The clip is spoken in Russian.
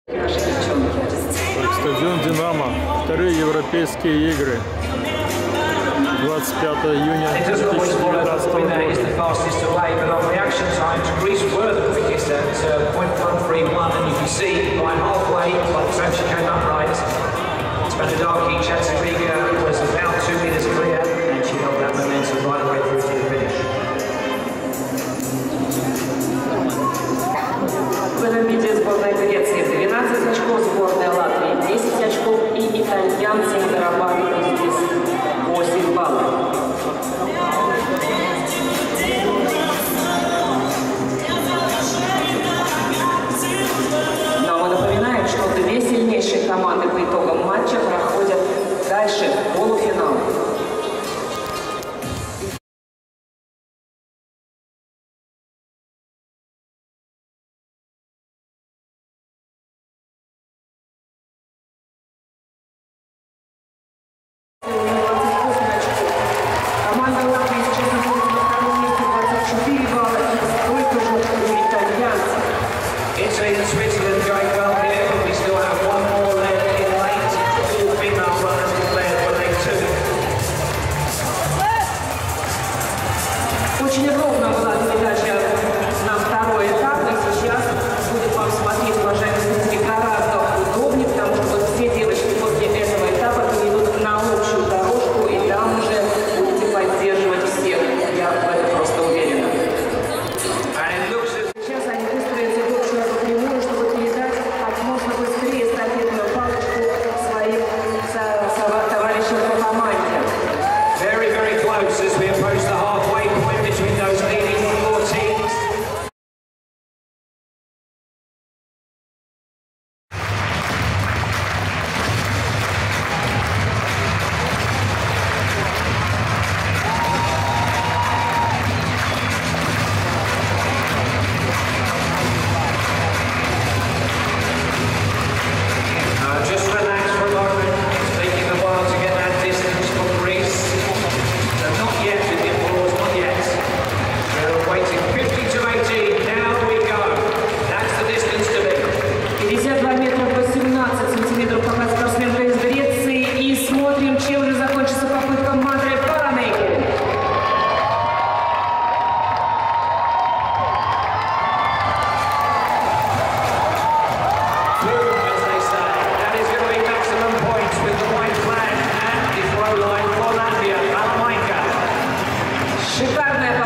Стадион «Динамо». Вторые европейские игры. 25 июня 2019 года. В этом виде сборная Греции 12 очков, сборная Латвии 10 очков и итальянцы зарабатывают здесь 8 баллов. Но мы напоминаем, что две сильнейшие команды по итогам матча проходят дальше в полуфинал. Команда Латвии сейчас находится на втором месте, 24 балла, и столько же у итальянцев. Italy and Switzerland going well here, but we still have one more leg in late. All female runners declared for leg 2. Очень ровно была передача на второй этап, и сейчас будет вам смотреть, уважаемые зрители, гораздо удобнее, потому что вот все девочки после этого этапа перейдут на общую дорожку, и там уже будете поддерживать всех. Я в этом просто уверена. Сейчас они выстроятся в общую прямую, чтобы передать как можно быстрее эстафетную палочку своим товарищам по команде. Very, very close as we approach the halfway point between those leading four teams. Just relax for a moment. It's taking a while to get that distance from Greece. So not yet with the applause, not yet. We're waiting 50 to 18. Now we go. That's the distance to beat. 52 метра 18 сантиметров пока спортсменка из Греции. И смотрим, чем же закончится попытка Мадре Паранейки. Boom, as they say. That is going to be maximum points with the white flag and the throw line for Latvia. Alamaika. Шикарная